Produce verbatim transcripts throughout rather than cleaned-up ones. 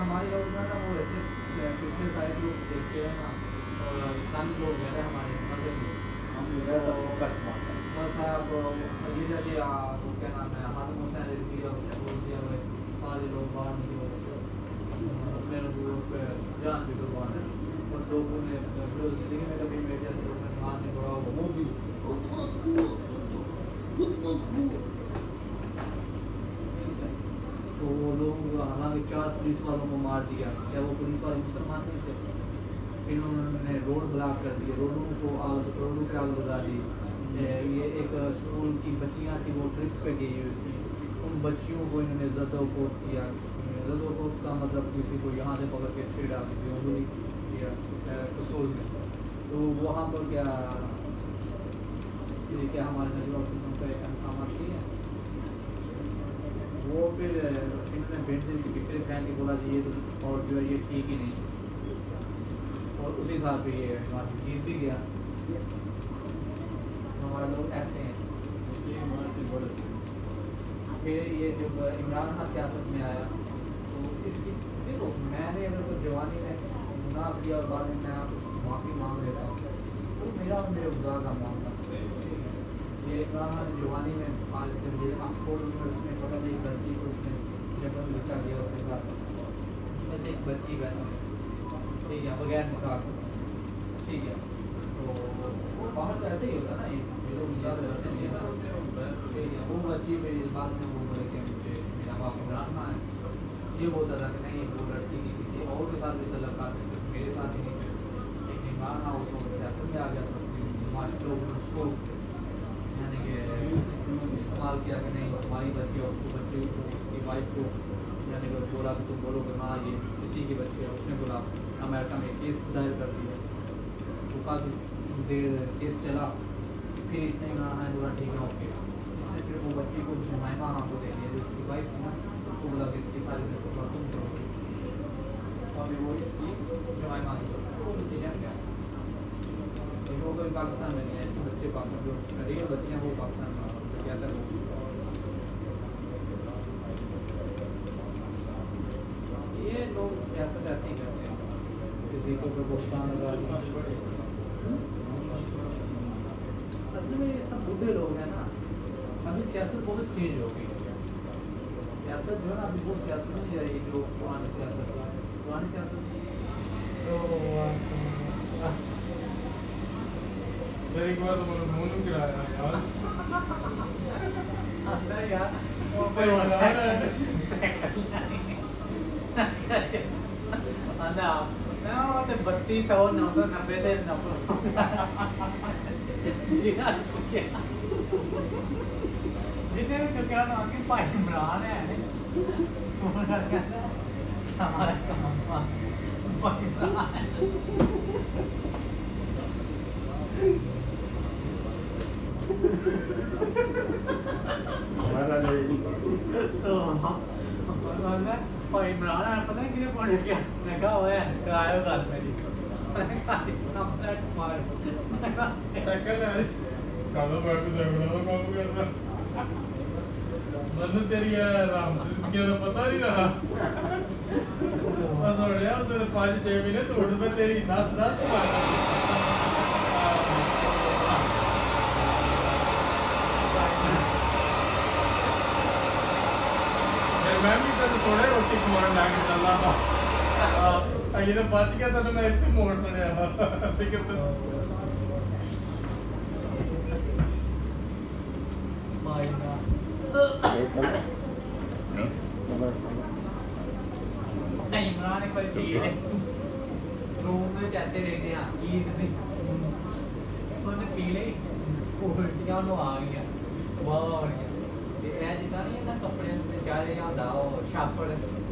ہمارے لوگ جو ہے نا وہ ایسے پچھلے سائڈ لوگ دیکھتے ہیں نا اور تنگ لوگ جو ہے ہمارے مذہب میں ہم صاحب عزیز علی وہ کیا نام ہے حاتم حسین رضوی اور بول دیا ہوئے سارے لوگ باہر نکلے اپنے لوگوں پہ جان بھی قربان ہے اور لوگوں نے زندگی میں کبھی میرے جیسے لوگ نے خان نے بڑا وہ بھی تو وہ لوگ حالانکہ چار پولیس والوں کو مار دیا کیا وہ پولیس والے مسلمان نہیں تھے انہوں نے روڈ بلاک کر دیے روڈوں کو آگ روڈوں پہ آگ لگا دی یہ ایک اسکول کی بچیاں تھیں وہ ٹرپ پہ گئی ہوئی تھیں ان بچیوں کو انہوں نے زد و کوت کیا زد و کوت کا مطلب کسی کو یہاں سے پکڑ کے پھر ڈال دی انگلی کیا قصول میں تو وہاں پر کیا یہ کیا ہمارے نبی قسم کا ایک احکامات کیے ہیں وہ پھر انہوں نے بینٹن کی پکچر پھینک کے بولا جی یہ تو اور جو ہے یہ ٹھیک ہی نہیں اور اسی سال پہ یہ جیت بھی گیا ہمارے لوگ ایسے ہیں پھر یہ جب عمران خان سیاست میں آیا تو اس کی دیکھو میں نے اگر کوئی جوانی میں گناہ کیا اور بعد میں میں معافی مانگ لیتا ہوں تو میرا اور میرے خدا کا معاملہ یہ عمران خان جوانی میں آکسفورڈ یونیورسٹی میں پڑھا ایک لڑکی کو اس نے جب لکھا گیا اس کے ساتھ اس میں سے ایک بچی بہن ٹھیک ہے بغیر نکاح ٹھیک ہے تو باہر تو ایسے ہی ہوتا نا یہ لوگ یاد رکھتے ہیں وہ بچی میری بات میں وہ بولے کہ مجھے میرا باپ عمران خان ہے یہ بولتا تھا کہ نہیں وہ لڑکی کی کسی اور کے ساتھ بھی تعلقات ہے صرف میرے ساتھ ہی نہیں لیکن عمران خان اس وقت سیاست میں آ گیا تھا ہمارے لوگ نے اس کو یعنی کہ استعمال کیا کہ نہیں ہماری بچی اور اس کو بچی اس کی وائف کو یعنی کہ بولا کہ تم بولو کہ ہاں یہ کسی کی بچی ہے اس نے بولا امریکہ میں کیس دائر کر دیا وہ کافی دیر کیس چلا پھر اس نے عمران خان بولا ٹھیک ہے اوکے اس نے پھر وہ بچی کو جمائمہ ہاں کو دے دیا جو اس کی وائف تھی نا اس کو بولا کہ اس کی فائل میں تم کرو اور وہ اس کی جمائمہ ہی کرو وہ چیزیں کیا وہ کوئی پاکستان میں نہیں ہے بچے پاکستان جو ریئل بچے ہیں وہ پاکستان میں کیا تھا وہ یہ لوگ سیاست ایسے ہی کرتے ہیں کسی کو بہتان لگا دیا اصل میں یہ سب بوڑھے لوگ ہیں نا ابھی سیاست بہت چینج ہو گئی سیاست جو ہے نا ابھی بہت سیاست نہیں رہی جو پرانی سیاست پرانی سیاست ایک بار تو مونو کرایا یار بتیس اور نو سو نبے سے جتنے بھی چکیا نا کہ بھائی عمران ہے ہمارا کام عمران ہے پتہ نہیں کتنے پڑھ گیا میں کہا ہوا ہے کرایا گل میری من تیری رام پتا نہیں رہا پانچ چھ مہینے تو میں تیری نس نس میں بھی تھوڑے روٹی کھوانے لے کے چل رہا تھا یہ تو بچ گیا تو میں اتنے موڑ سڑیا عمران ایک بار شہید ہے روم میں جاتے رہتے ہیں عید سے انہوں نے پی لی الٹیاں انہوں آ گیا واہ آ گیا جس طرح نہیں ہے نا کپڑے چاہے ہوتا وہ شاپڑ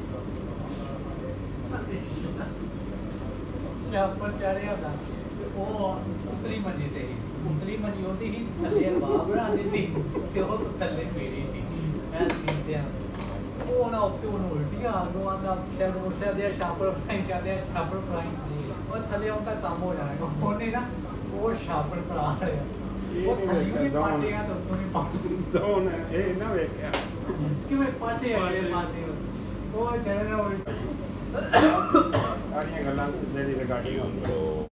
شاپڑ چاہے ہوتا وہ اتلی منجی تے اتلی منجی ہوتی ہی تھلے ہلوا بناتی سی تے وہ تھلے میری سی میں سیتے ہیں وہ نہ اتنے انہوں الٹیاں آ گیا آتا شاید وہ شاید شاپڑ فرائی چاہتے ہیں شاپڑ فرائی اور تھلے ان کا کام ہو جائے گا انہیں نا وہ شاپڑ فرا رہے ہیں وہ تھلی بھی پاٹے گا تو انہیں پاٹے کیوں میں پاٹے آئے پاٹے وہ چاہے نا ਸਾਰੀਆਂ ਗੱਲਾਂ ਜਿਹੜੀ ਰਿਕਾਰਡਿੰਗ ਹੁੰਦੀ